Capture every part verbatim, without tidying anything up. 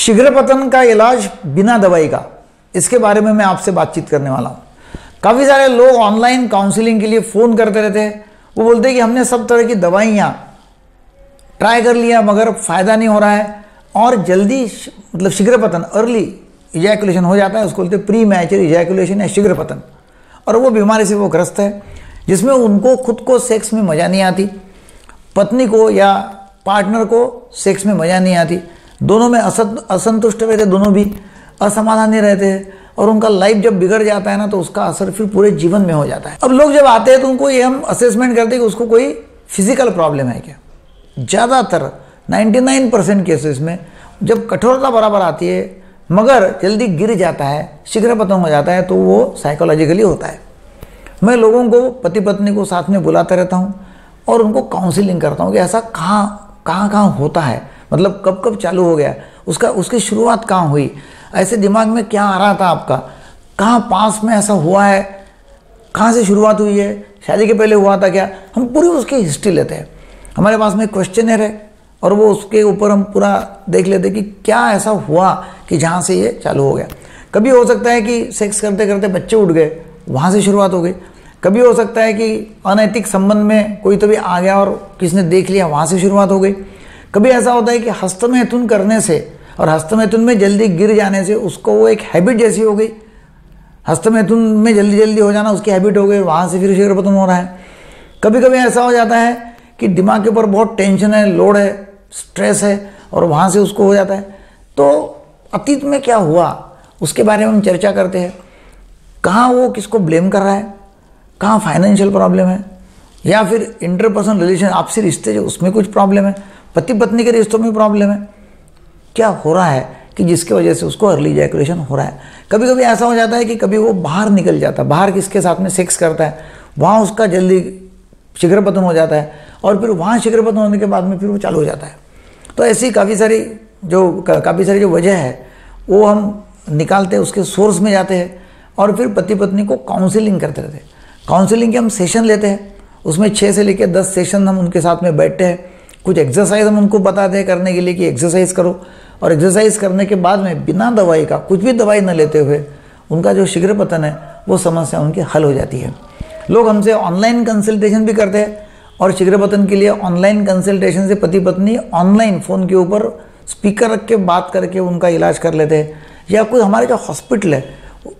शीघ्र पतन का इलाज बिना दवाई का, इसके बारे में मैं आपसे बातचीत करने वाला हूँ। काफ़ी सारे लोग ऑनलाइन काउंसलिंग के लिए फ़ोन करते रहते हैं। वो बोलते हैं कि हमने सब तरह की दवाइयाँ ट्राई कर लिया मगर फ़ायदा नहीं हो रहा है और जल्दी मतलब शीघ्र पतन अर्ली इजैकुलेशन हो जाता है, उसको बोलते हैं प्री मैच्योर इजैकुलेशन या शीघ्र पतन। और वो बीमारी से वो ग्रस्त है जिसमें उनको खुद को सेक्स में मज़ा नहीं आती, पत्नी को या पार्टनर को सेक्स में मज़ा नहीं आती, दोनों में असंतुष्ट रहते, दोनों भी असमाधानी रहते हैं और उनका लाइफ जब बिगड़ जाता है ना तो उसका असर फिर पूरे जीवन में हो जाता है। अब लोग जब आते हैं तो उनको ये हम असेसमेंट करते हैं कि उसको कोई फिजिकल प्रॉब्लम है क्या। ज़्यादातर निन्यानवे परसेंट केसेस में जब कठोरता बराबर आती है मगर जल्दी गिर जाता है, शीघ्र पतन हो जाता है, तो वो साइकोलॉजिकली होता है। मैं लोगों को, पति पत्नी को साथ में बुलाता रहता हूँ और उनको काउंसलिंग करता हूँ कि ऐसा कहाँ कहाँ कहाँ होता है, मतलब कब कब चालू हो गया, उसका उसकी शुरुआत कहाँ हुई, ऐसे दिमाग में क्या आ रहा था आपका, कहाँ पास में ऐसा हुआ है, कहाँ से शुरुआत हुई है, शादी के पहले हुआ था क्या। हम पूरी उसकी हिस्ट्री लेते हैं। हमारे पास में क्वेश्चनर है और वो उसके ऊपर हम पूरा देख लेते हैं कि क्या ऐसा हुआ कि जहाँ से ये चालू हो गया। कभी हो सकता है कि सेक्स करते करते बच्चे उठ गए, वहाँ से शुरुआत हो गई। कभी हो सकता है कि अनैतिक संबंध में कोई तो भी आ गया और किसने देख लिया, वहाँ से शुरुआत हो गई। कभी ऐसा होता है कि हस्तमैथुन करने से और हस्तमैथुन में जल्दी गिर जाने से उसको वो एक हैबिट जैसी हो गई, हस्तमैथुन में जल्दी जल्दी हो जाना उसकी हैबिट हो गई, वहाँ से फिर शीघ्र पतन हो रहा है। कभी कभी ऐसा हो जाता है कि दिमाग के ऊपर बहुत टेंशन है, लोड है, स्ट्रेस है और वहाँ से उसको हो जाता है। तो अतीत में क्या हुआ उसके बारे में हम चर्चा करते हैं। कहाँ वो किसको ब्लेम कर रहा है, कहाँ फाइनेंशियल प्रॉब्लम है या फिर इंटरपर्सनल रिलेशन, आपसी रिश्ते जो उसमें कुछ प्रॉब्लम है, पति पत्नी के रिश्तों में प्रॉब्लम है, क्या हो रहा है कि जिसकी वजह से उसको अर्ली इजैकुलेशन हो रहा है। कभी कभी ऐसा हो जाता है कि कभी वो बाहर निकल जाता है, बाहर किसके साथ में सेक्स करता है, वहाँ उसका जल्दी शीघ्र पतन हो जाता है और फिर वहाँ शीघ्र पतन होने के बाद में फिर वो चालू हो जाता है। तो ऐसी काफ़ी सारी जो काफ़ी सारी जो वजह है वो हम निकालते हैं, उसके सोर्स में जाते हैं और फिर पति पत्नी को काउंसलिंग करते रहते हैं। काउंसलिंग के हम सेशन लेते हैं, उसमें छः से लेकर दस सेशन हम उनके साथ में बैठते हैं। कुछ एक्सरसाइज हम उनको बताते हैं करने के लिए कि एक्सरसाइज करो, और एक्सरसाइज करने के बाद में बिना दवाई का, कुछ भी दवाई न लेते हुए उनका जो शीघ्र पतन है वो समस्या उनकी हल हो जाती है। लोग हमसे ऑनलाइन कंसल्टेशन भी करते हैं और शीघ्र पतन के लिए ऑनलाइन कंसल्टेशन से पति पत्नी ऑनलाइन फ़ोन के ऊपर स्पीकर रख के बात करके उनका इलाज कर लेते हैं। या कोई हमारे जो हॉस्पिटल है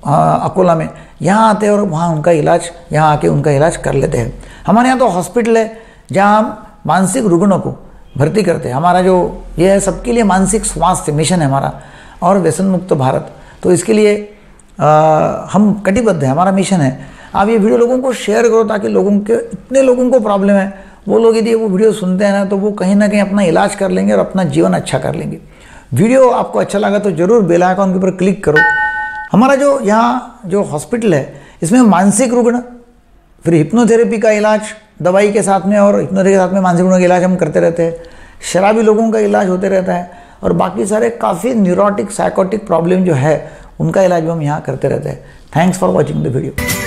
अकोला में, यहाँ आते हैं और वहाँ उनका इलाज, यहाँ आके उनका इलाज कर लेते हैं। हमारे यहाँ तो हॉस्पिटल है जहाँ हम मानसिक रुग्णों को भर्ती करते हैं। हमारा जो ये है सबके लिए मानसिक स्वास्थ्य मिशन है हमारा और व्यसन मुक्त भारत, तो इसके लिए आ, हम कटिबद्ध हैं, हमारा मिशन है। आप ये वीडियो लोगों को शेयर करो ताकि लोगों के, इतने लोगों को प्रॉब्लम है, वो लोग यदि वो वीडियो सुनते हैं ना तो वो कहीं ना कहीं अपना इलाज कर लेंगे और अपना जीवन अच्छा कर लेंगे। वीडियो आपको अच्छा लगा तो ज़रूर बेल आइकन के ऊपर क्लिक करो। हमारा जो यहाँ जो हॉस्पिटल है इसमें मानसिक रुग्ण, फिर हिप्नोथेरेपी का इलाज दवाई के साथ में और हिप्नोथेरेपी के साथ में मानसिक रुग्ण का इलाज हम करते रहते हैं। शराबी लोगों का इलाज होते रहता है और बाकी सारे काफ़ी न्यूरोटिक साइकोटिक प्रॉब्लम जो है उनका इलाज भी हम यहाँ करते रहते हैं। Thanks for watching the video.